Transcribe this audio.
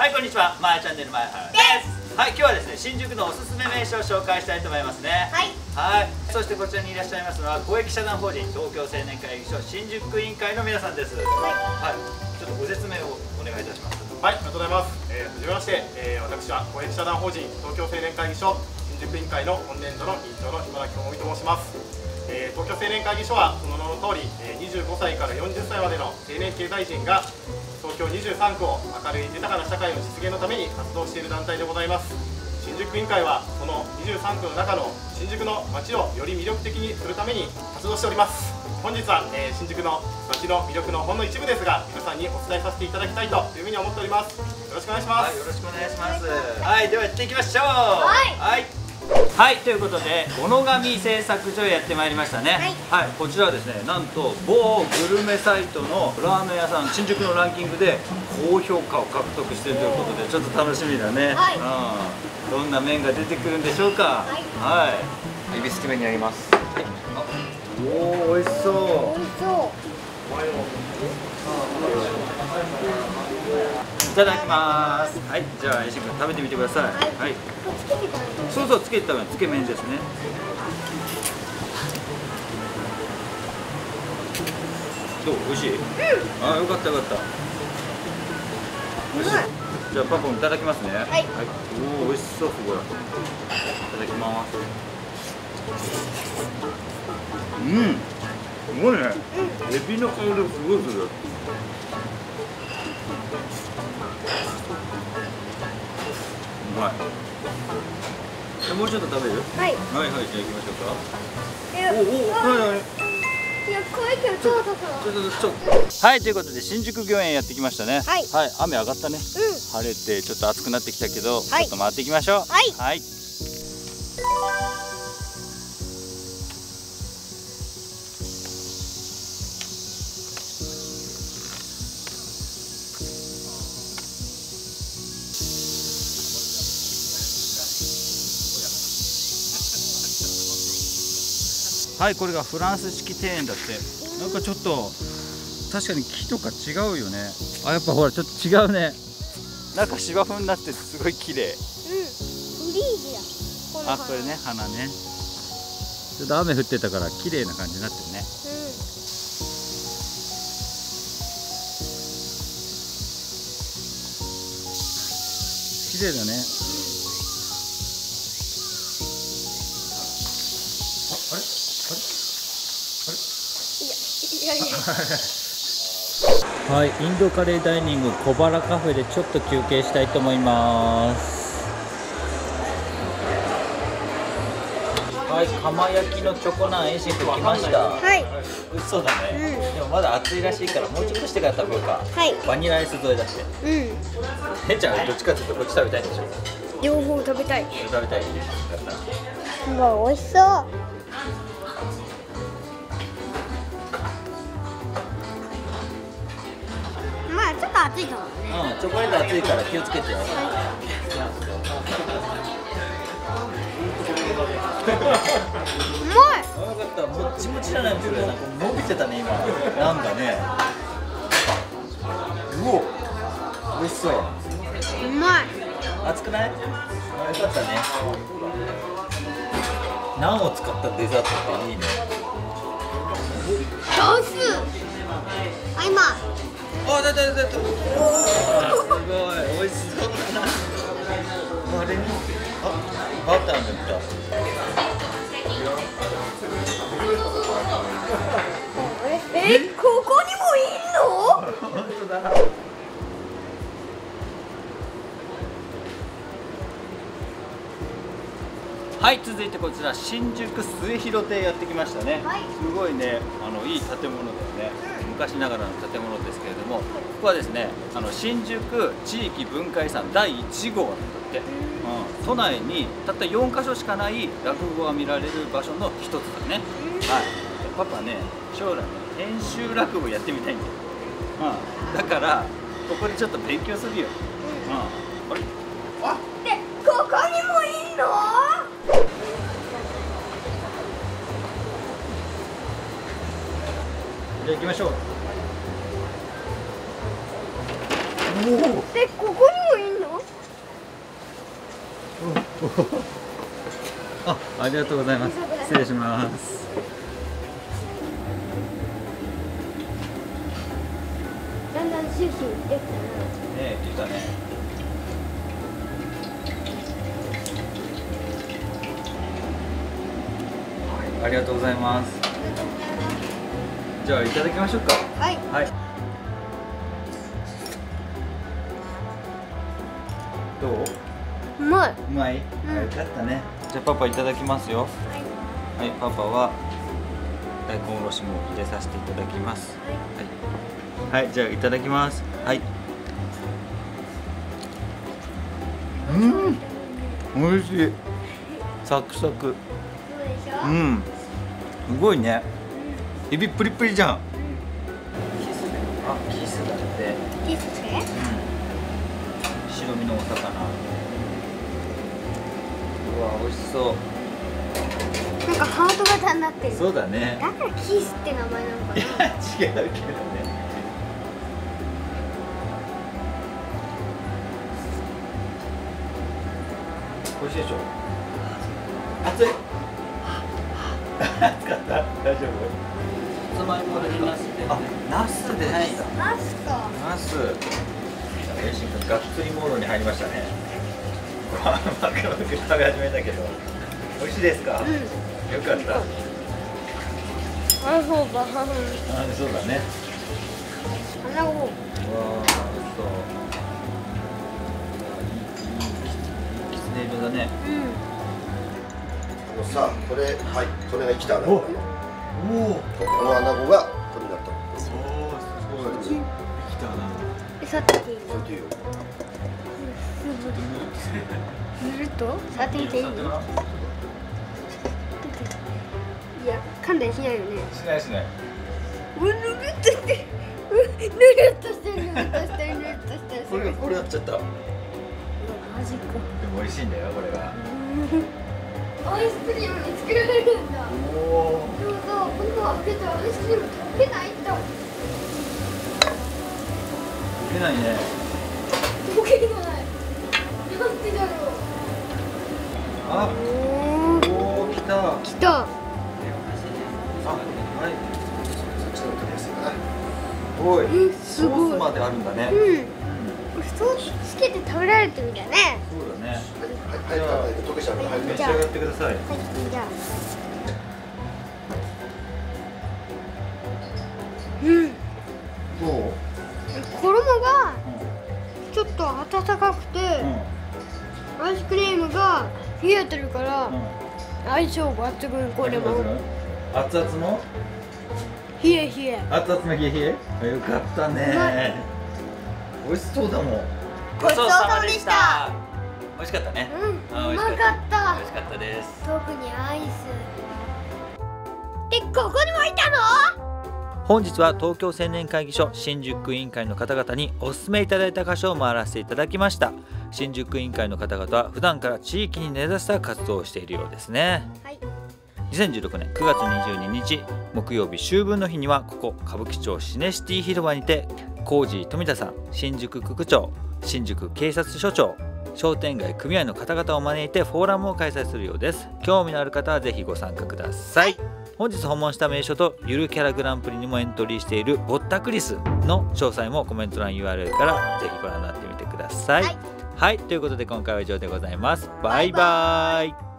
はい、こんにちは。まやチャンネルまやはらです。はい、今日はですね、新宿のおすすめ名所を紹介したいと思いますね。はい。そしてこちらにいらっしゃいますのは公益社団法人東京青年会議所新宿区委員会の皆さんです。はい。ちょっとご説明をお願いいたします。 はい、ありがとうございます。はじめまして、私は公益社団法人東京青年会議所新宿委員会の今年度の委員長の今崎智美と申します。東京青年会議所はその名の通り、25歳から40歳までの青年経済人が東京23区を明るい豊かな社会の実現のために活動している団体でございます。新宿委員会はその23区の中の新宿の街をより魅力的にするために活動しております。本日は、新宿の街の魅力のほんの一部ですが、皆さんにお伝えさせていただきたいというふうに思っております。よろしくお願いします。 はい、よろしくお願いします。はい、ではやっていきましょう。はい、ということで小野上製作所へやってまいりましたね。はい、こちらはですね、なんと某グルメサイトのラーメン屋さん新宿のランキングで高評価を獲得しているということで、ちょっと楽しみだね。どんな麺が出てくるんでしょうか。はい、 エビス麺になります。 おお、美味しそう。いただきます。はい、じゃあ、石井君食べてみてください。はい。そうそう、つけて食べるつけ麺ですね。どう、美味しい。あ、よかったよかった。美味しい。じゃあ、パパもいただきますね。はい。おお、美味しそう、すごい。いただきます。すごいね。エビの香りすごいする。うまい。もうちょっと食べる？はい。はいはい、じゃあ行きましょうか。おお、はいはい。いや、怖いけどちょっと。はい、ということで新宿御苑やってきましたね。はい。はい、雨上がったね。晴れてちょっと暑くなってきたけど、ちょっと回っていきましょう。はい。はい、これがフランス式庭園だって。なんかちょっと確かに木とか違うよね。あ、やっぱほらちょっと違うね。なんか芝生になっててすごい綺麗。フリーズや。あ、これね、花ね。ちょっと雨降ってたから綺麗な感じになってるね。綺麗だね。はい、インドカレーダイニング小腹カフェでちょっと休憩したいと思います。はい、釜焼きのチョコナンエシンク来ました。はい。嘘だね。でもまだ暑いらしいからもうちょっとしてから食べようか。はい。バニラアイス添えだって。へんちゃんはどっちかっていうとこっち食べたいんでしょ。 両方食べたい。 食べたい。 もう美味しそう。ちょっと暑いかもね。 チョコレート暑いから気をつけてよ。うまい。 よかった、もっちもちじゃないもん、それ。なんか伸びてたね、今。なんかね。うお。美味しそう。 うまい。 熱くない？あ、よかったね。ナンを使ったデザートっていいね。 上手。あ、今。 あ、だ。すごい、美味しそうだな。あれに、バター塗った。 ここにもいんの？ 本当だ。はい、続いてこちら新宿末広亭やってきましたね。すごいね、いい建物だよね。昔ながらの建物ですけれども、ここはですね、新宿地域文化遺産第1号なんだって。都内にたった4カ所しかない落語が見られる場所の一つだね。はい。パパね、将来ね、編集落語やってみたいんだよ。だからここでちょっと勉強するよ。あれ？ あ、で、ここにもいんの？ じゃあ行きましょう。 で、ここにもいんありがとうございます。失礼します。 だんだんシュシュできたな。 ねえ、来たね。はい、ありがとうございます。じゃあいただきましょうか。 はい。 はい。どう？ うまい。 うまい？よかったね。じゃあパパいただきますよ。はい、パパは大根おろしも入れさせていただきます。はい、はい、じゃあいただきます。はい。美味しい。サクサク。 そうでしょ。 すごいね。エビプリプリじゃん。キスね。あ、キスだって。 キスして。 白身のお魚。うわ、美味しそう。 なんかハート型になってる。 そうだね。 だからキスって名前なのかな。 いや、違うけどね。美味しいでしょ。熱い。熱かった。大丈夫。さつまいもですか。あ、ナスでした。 ナスか。 ナス。レイシン君がっつりモードに入りましたね。マクマク食べ始めたけど。美味しいですか。よかった。 あ、そうだ。 あ、そうだね。 穴子。 うわあ、そう。いいきつね色だね。 さあ、これ、はい、これが生きた穴子。 おお。 この穴子がこれになった。 おお、すごい。生きたな。 触っていいの？ そういう。 ぬるっと触ってみていい？いや、噛んだりしないよね。 しないしない。 ぬるっとして、ぬるっとして、ぬるっとして、ぬるっとして。 これやっちゃった。でもマジか。 美味しいんだよ、これが。 アイスクリームに作られるんだ。 おお。 でもさ、こんなの開けたらアイスクリーム食べないんだ。 出ないね。 溶けない。なんでだろう。 あ、おお、来た。 来た。 あ、はい。 そっちの取りやすいかな。 すごい。 すごい。 ソースまであるんだね。 ソースつけて食べられてるみたいね。 そうだね。 はい、はい、溶けちゃうから、はい、 召し上がってください。 はい、じゃあ。 どう？ 衣がちょっと温かくて、アイスクリームが冷えてるから相性抜群。これも熱々の冷え冷え。 熱々の冷え冷え。よかったね。美味しそうだもん。 ごちそうさまでした。 美味しかったね。 うまかった。 美味しかったです。 特にアイス。で、ここにもいたの？ 本日は東京青年会議所新宿区委員会の方々にお勧めいただいた箇所を回らせていただきました。新宿区委員会の方々は普段から地域に根ざした活動をしているようですね。 はい。 2016年9月22日木曜日秋分の日にはここ歌舞伎町シネシティ広場にてコージー富田さん、新宿区区長、新宿警察署長、商店街組合の方々を招いてフォーラムを開催するようです。興味のある方はぜひご参加ください。本日訪問した名所とゆるキャラグランプリにもエントリーしているぼったくりすの詳細もコメント欄 URL からぜひご覧になってみてください。はい、ということで今回は以上でございます。バイバイ。